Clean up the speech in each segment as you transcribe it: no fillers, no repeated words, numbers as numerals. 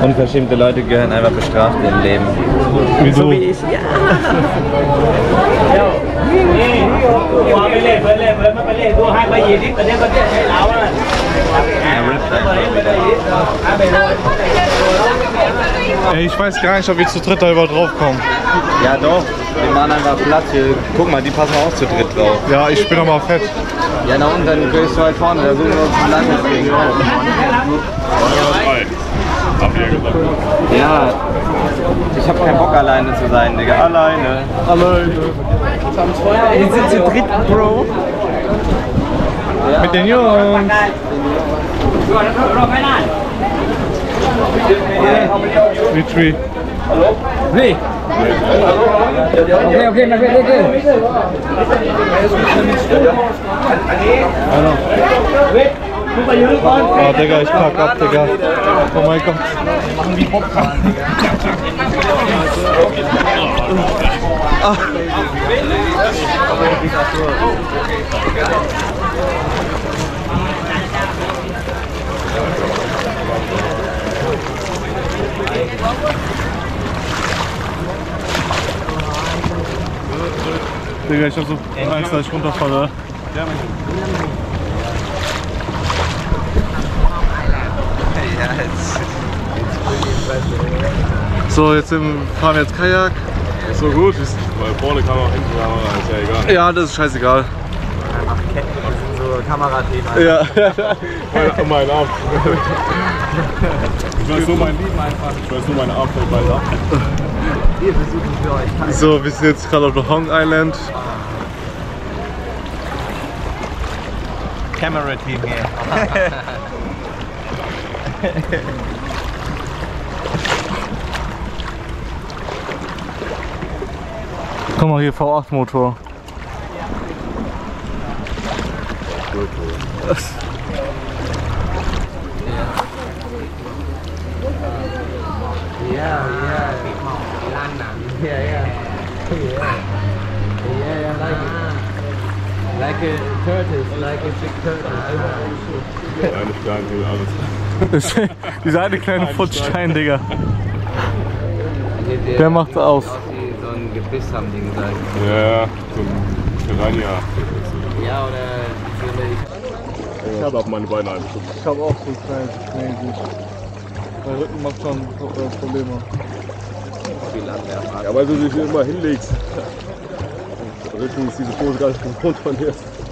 Unverschämte Leute gehören einfach bestraft im Leben. Wie So du? wie ich. Ja. Ey, ich weiß gar nicht, ob wir zu dritt da überhaupt drauf kommen. Ja doch, wir machen einfach Platz hier. Guck mal, die passen auch zu dritt drauf. Ja, ich bin aber fett. Ja, na und dann gehst du halt vorne, da suchen wir uns ein langes Ding. Habt ihr gesagt? Ja, ich hab keinen Bock alleine zu sein, Digga. Alleine. Wir sind zu dritt, Bro. Ja. Mit den Jungs. Retreat. Hey. Okay, my friend, okay. Oh, Digga, ich pack ab, Digga. Oh mein Gott. Digga, ich hab so Angst, dass ich runterfalle. So, jetzt fahren wir jetzt Kajak. Ist so gut, weil vorne Kamera, hinten Kamera, ist ja egal. Ja, das ist scheißegal. So Kamerathemen. Ja. Mein Arm. Ich weiß nur mein Leben einfach. Ich weiß nur meine Arm fällt bald ab. Wir besuchen für euch. So, wir sind jetzt gerade auf der Hong Island. Camera Team hier. Guck mal hier, V8 Motor. Like a tortoise, like a big turtle. Eine Stein hier alles. Dieser eine kleine Futschstein, Digga. Der macht's aus. So ein Gebiss haben die gesagt. Ja, so ein Piranha. Ja, oder Ich habe auf meine Beine eingeschubst. Ich habe auch so kleine Schmähsicht. Mein Rücken macht schon Probleme. Ja, weil du dich immer hinlegst. Rücken ist diese Pose gar nicht gewohnt von dir. Ich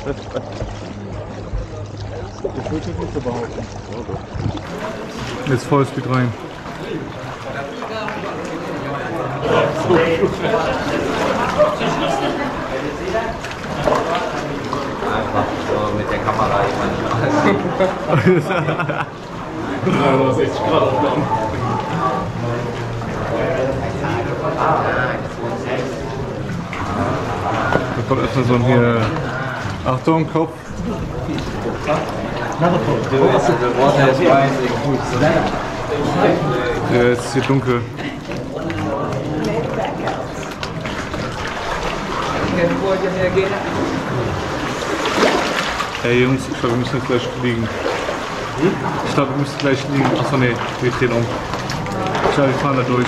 würde es nicht so behaupten. Jetzt Vollspeed rein. einfach so mit der Kamera jemanden. Ja, das ist echt krass. Da kommt erstmal so ein hier. Achtung, Kopf. Ja, jetzt ist hier dunkel. Hey Jungs, ich glaube wir müssen jetzt gleich liegen. Ich glaube wir müssen gleich liegen. Achso ne, wir drehen um. Ich glaube wir fahren da durch.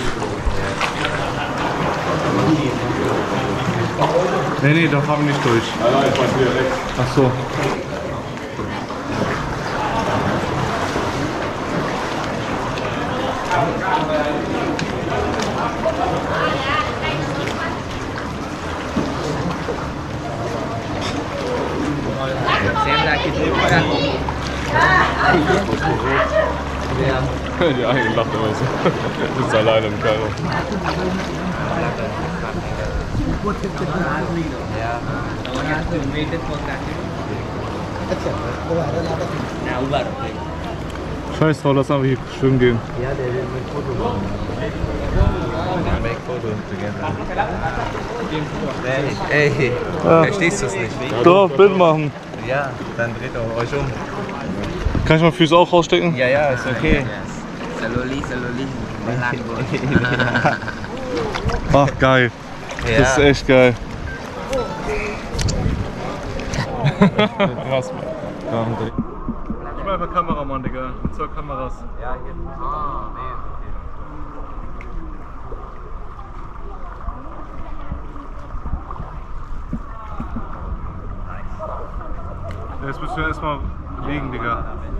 Nee, da fahren wir nicht durch. Nein, ich mach wieder weg. Achso. Die eigene lacht immer so. Sitzt alleine im Kairo. Scheiß drauf, lass einfach hier schwimmen gehen. Ja, der will mit Foto machen. Make Foto together. Ey, verstehst du es nicht? Doch, Bild machen. Ja, dann dreht ihr euch um. Kann ich mal Füße auch rausstecken? Ja, ja, ist okay. Saloli. Ach geil. Ja. Das ist echt geil. Krass. Ich bin einfach Kameramann, Digga. Mit 2 Kameras. Ja, hier. Oh, man. Jetzt müssen wir erstmal liegen, Digga.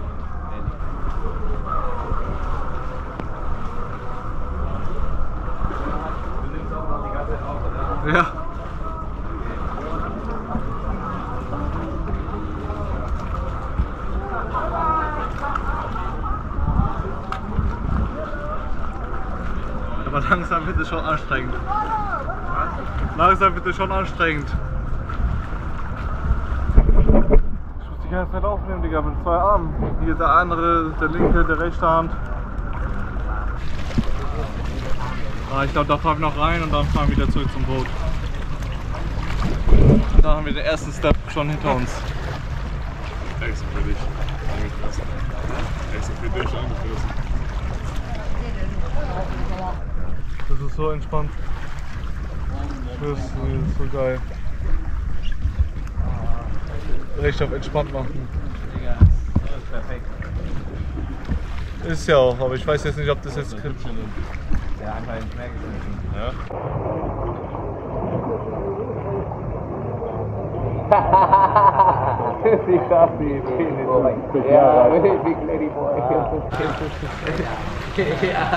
Ja. Aber langsam wird es schon anstrengend. Langsam wird es schon anstrengend. Ich muss die ganze Zeit aufnehmen, Digga, mit 2 Armen. Hier der andere, der linke, der rechte Hand. Ah, ich glaube, da fahren wir noch rein und dann fahren wir wieder zurück zum Boot. Und da haben wir den ersten Step schon hinter uns. Extra für dich angefressen. Extra für dich angefressen. Das ist so entspannt. Das ist so geil. Recht auf entspannt machen. Digga, das ist perfekt. Ist ja auch, aber ich weiß jetzt nicht, ob das jetzt klappt. Ja, einfach ins Meer geschmissen. Ja? Sie schafft die Penis. Oh mein Gott. Ja, big lady boy. Ja.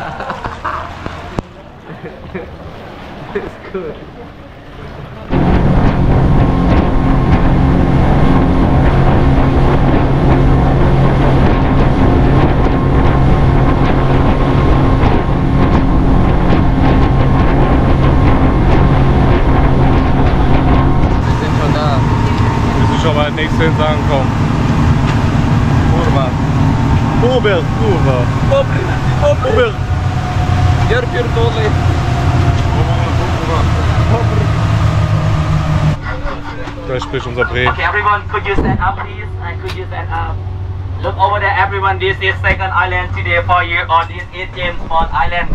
Ist gut. Nächste Insel ankommen. Kurva. Uber, Kurva. Uber. Gör pierdolę. Da spricht unser Bre. Okay, everyone, could you stand up, please? And could you stand up? Look over there, everyone. This is second island today for you on this is James Bond Island.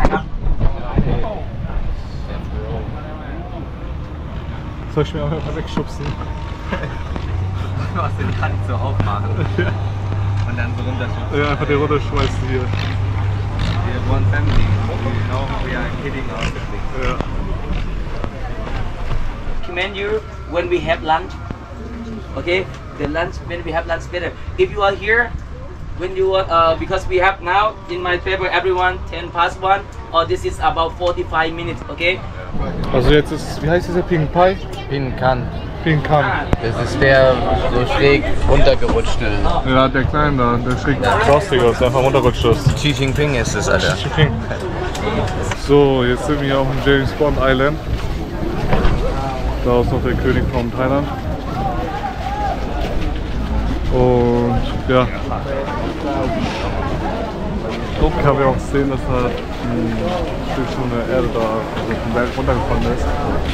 Soll ich mir auch einfach wegschubsen? Du hast den Kant so aufmachen. Und dann so runterschubsen. Ja, einfach den runterschmeißen hier. Wir are one family. You know, we are kidding our siblings. Ja. Recommend you when we have lunch. Okay, the lunch when we have lunch better. If you are here, when you because we have now in my paper everyone 1:10 or this is about 45 minutes. Okay. Also jetzt ist, wie heißt dieser Ping Pai? Pinkan. Pinkan. Das ist der so schräg runtergerutschte. Ja, der Kleine da, der schräg rostiger ist, einfach runterrutscht ist. Xi Jinping ist es, Alter. So, jetzt sind wir hier auf dem James Bond Island. Da ist noch der König von Thailand. Und ja, kann man auch sehen, dass da ein Stück von der Erde da vom Berg runtergefallen ist.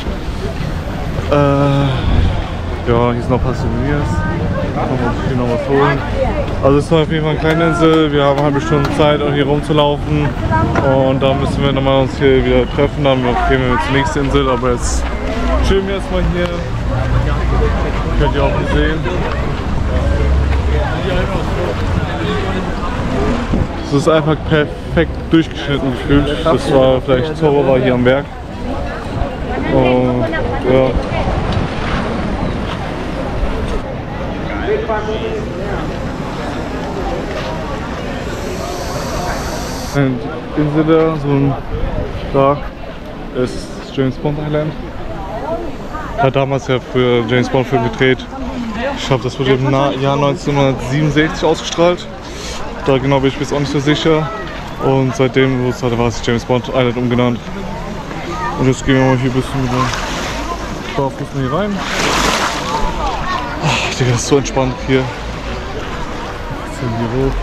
Ja, hier sind noch ein paar Souvenirs. Da können wir uns hier noch was holen. Also es ist auf jeden Fall eine kleine Insel. Wir haben eine halbe Stunde Zeit, hier rumzulaufen. Und da müssen wir nochmal uns hier wieder treffen. Dann gehen wir zur nächsten Insel. Aber jetzt chillen wir erstmal hier. Könnt ihr auch nicht sehen. Es ist einfach perfekt durchgeschnitten gefühlt. Das war vielleicht Zorro war hier am Berg. Und ja. Eine Insel da, so ein da ist James Bond Island. Hat damals ja für James Bond Film gedreht. Ich glaube, das wurde im Jahr 1967 ausgestrahlt. Da genau bin ich mir jetzt auch nicht so sicher. Und seitdem war es James Bond Island umgenannt. Und jetzt gehen wir mal hier ein bisschen mit dem Barfußen hier rein. Ach, Digga, das ist so entspannt hier. Jetzt sind wir hoch.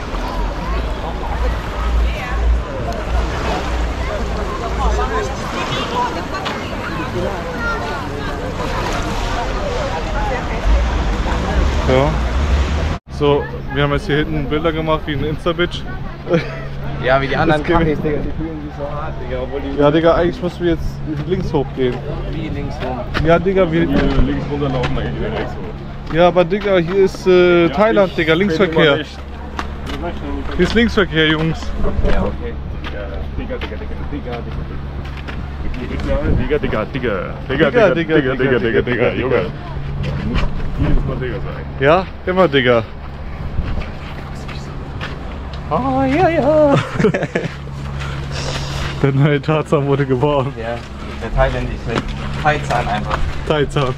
Ja. So, wir haben jetzt hier hinten Bilder gemacht wie ein Insta-Bitch. Ja, wie die anderen Das geht Kaffees, Digga, die fühlen sich so hart, Digga, obwohl die... Ja, Digga, eigentlich müssen wir jetzt links hochgehen. Wie links rum. Ja, Digga, wir... Links runterlaufen, dann geht wieder rechts hoch. Ja, aber Digga, hier ist Thailand, Digga, Linksverkehr. Hier ist Linksverkehr, Jungs. Ja, okay. Digga, Junge. Jedes Mal Digga sagen. Ja, immer Digga. Oh, ja, ja. Der neue Tarzan wurde geboren. Ja, der thailändische Taizan einfach. Tarzan.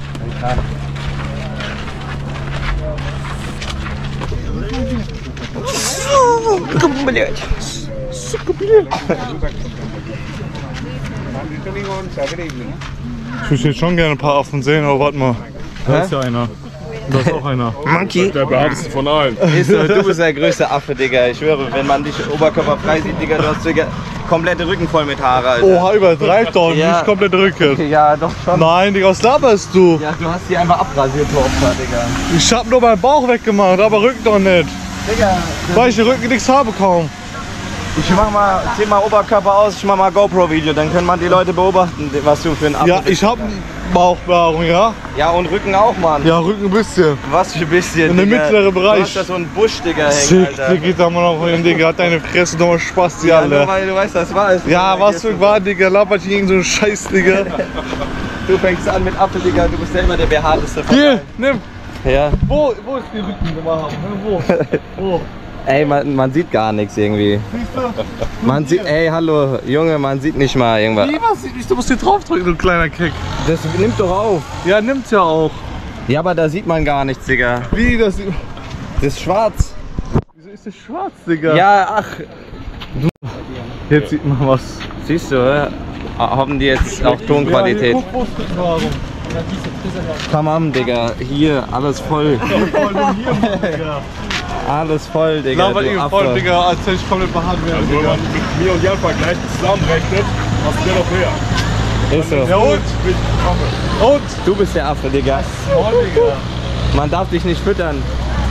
Ich würde jetzt schon gerne ein paar Affen sehen, aber warte mal. Da ist ja einer. Da ist auch einer. Monkey. Der behaarteste von allen. Ist so, du bist der größte Affe, Digga. Ich schwöre, wenn man dich oberkörperfrei sieht, Digga, du hast Digga, komplette Rücken voll mit Haare, Alter. Oha, übertreib doch, Ja. nicht komplett Rücken. Ja, doch schon. Nein, Digga, was laberst du? Ja, du hast die einfach abrasiert, du Opfer, Digga. Ich hab nur meinen Bauch weggemacht, aber Rücken doch nicht. Digga, Weil ich den Rücken nichts habe kaum. ich mach mal, zieh mal Oberkörper aus, ich mach mal GoPro-Video, dann können man die Leute beobachten, was du für ein Affe Ja, bist. ich hab Bauchbehaarung, ja? Ja, und Rücken auch, Mann. Ja, Rücken ein bisschen. Was für ein bisschen, In dem Digga. mittleren Bereich. Du hast da so einen Busch, Digga, hängen, Sick, Alter. der geht da mal noch hin, Digga. Hat deine Fresse nochmal Spaß, die Ja, nur alle. weil du weißt, das war es. Ja, Digga. was für ein war, Digga. Labert hier irgend so ein Scheiß, Digga. Du fängst an mit Affe, Digga, du bist selber der behaarteste von Hier, nimm. Ja. Wo ist die Rückennummer haben? Wo? Wo? Ey, man sieht gar nichts irgendwie. Siehst du? Man sieht, ey, hallo, Junge, man sieht nicht mal irgendwas. Wie, was sieht nicht? Du musst hier draufdrücken, du kleiner Kick. Das nimmt doch auf. Ja, nimmt's ja auch. Ja, aber da sieht man gar nichts, Digga. Wie, das... Das ist schwarz. Wieso ist das schwarz, Digga? Ja, ach, Jetzt sieht man was. siehst du, haben die jetzt auch Tonqualität. Ja, hier, guck, wo ist das warum? Tamam, Digga, hier, alles voll. Voll nur hier, Digga. Alles voll, Digga, Labert du ihn Affe. voll, Digga, als hätte ich komplett behaart werden, Also wenn Digga. man mit mir und Jan vergleicht, zusammenrechnet, hast du noch mehr. Ist so. Ja und? Und? Du bist der Affe, Digga. Oh, Digga. Man darf dich nicht füttern.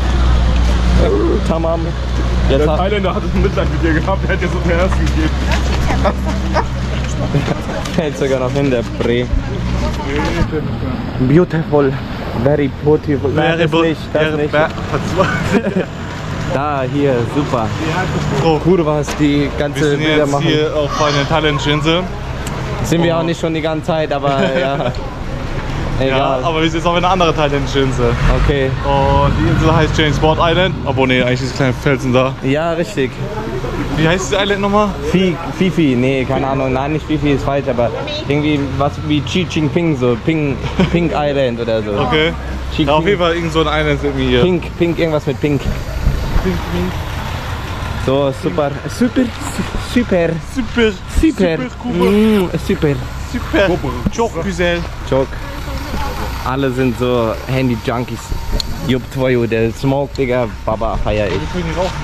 Tamam. Jetzt Der Thailänder hat ein Mitleid mit dir gehabt, der hat dir so ein Herz gegeben. fällt sogar noch hin, der Bre. Beautiful. Very beautiful. Nein, das nicht, das nicht. Da, hier, super. Kurvas, die Wir ganze sind Bilder jetzt machen. hier auf einer thailändischen Insel. Sind wir auch nicht schon die ganze Zeit, aber ja. Ja, Egal. aber wir sind jetzt auf einer anderen thailändischen Insel. Okay. Und die Insel heißt James Bond Island. Aber nee, eigentlich ist kleine Felsen da. Ja, richtig. Wie heißt das Island nochmal? Fifi, nee, keine Ahnung. Nein, nicht Fifi ist falsch, aber irgendwie was wie Xi Jinping, so Pink Island oder so. Okay. Xi Ja, auf jeden Fall irgend so ein Island mit mir hier. Pink, irgendwas mit Pink. So, super, super, super, Super, super, cool. super. Super. Çok güzel. Joke. Alle sind so Handy-Junkies. Jupp Twoyo, der Smoke, Digga, Baba, feier ich. Ich will nicht rauchen.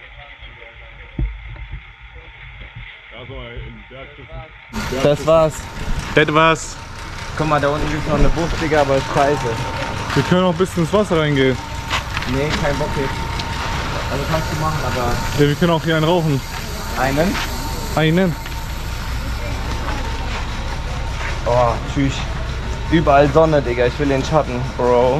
Also im Berg Das war's. Das war's. Guck mal, da unten gibt's noch eine Bucht, Digga, aber ist scheiße. Wir können noch ein bisschen ins Wasser reingehen. Nee, kein Bock jetzt. Also kannst du machen, aber... Ja, wir können auch hier einen rauchen. Einen? Einen. Oh, tschüss. Überall Sonne, Digga, ich will den Schatten, Bro.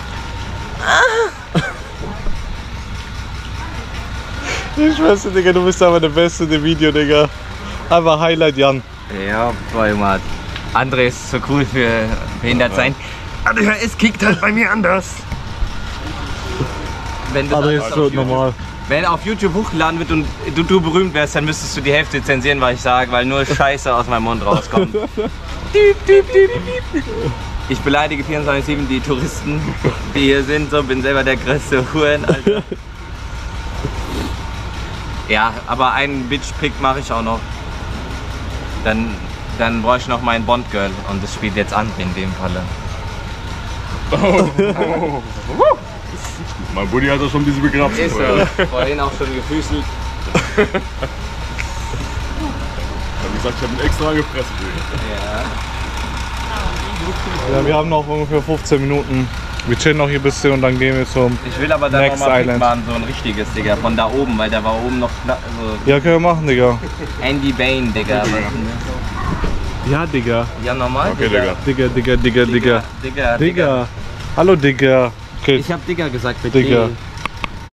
Ich schwör's dir, Digga, du bist aber der Beste in dem Video, Digga. Einfach Highlight, Jan. Ja, boy, Mann. André ist so cool für behindert sein. Aber es kickt halt bei mir anders. Wenn das Aber alles jetzt auf wird YouTube- normal. Wenn auf YouTube hochgeladen wird und du berühmt wärst, dann müsstest du die Hälfte zensieren, was ich sage, weil nur Scheiße aus meinem Mund rauskommt. Ich beleidige 24/7 die Touristen, die hier sind, so bin selber der größte Huren, Alter. Ja, aber einen Bitch-Pick mache ich auch noch. Dann brauche ich noch meinen Bond-Girl und das spielt jetzt André in dem Falle. Mein Buddy hat ja schon diese begraben. Ist er. Vorhin auch schon gefüßelt. Wie gesagt, ich habe ihn extra gepresst. Ja, wir haben noch ungefähr 15 Minuten. Wir chillen noch hier ein bisschen und dann gehen wir zum... Ich will aber dann Next nochmal Island. machen, so ein richtiges, Digga, von da oben, weil da war oben noch so Ja, können wir machen, Digga. Andy Bane, Digga. Ja, Digga. Ja, normal, Okay, Digga. Digga. Digga. Digga. Hallo, Digga. Okay, Ich hab Digga gesagt mit Digga. D.